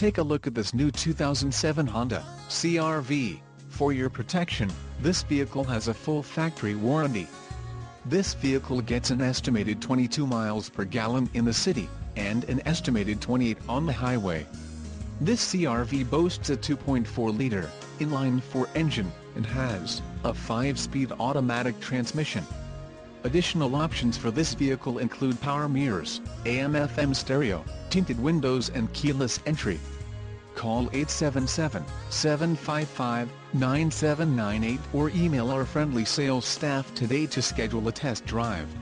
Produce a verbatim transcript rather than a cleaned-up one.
Take a look at this new two thousand seven Honda C R V. For your protection, this vehicle has a full factory warranty. This vehicle gets an estimated twenty-two miles per gallon in the city, and an estimated twenty-eight on the highway. This C R V boasts a two point four liter inline-four engine, and has a five-speed automatic transmission. Additional options for this vehicle include power mirrors, A M F M stereo, tinted windows and keyless entry. Call eight seven seven, seven five five, nine seven nine eight or email our friendly sales staff today to schedule a test drive.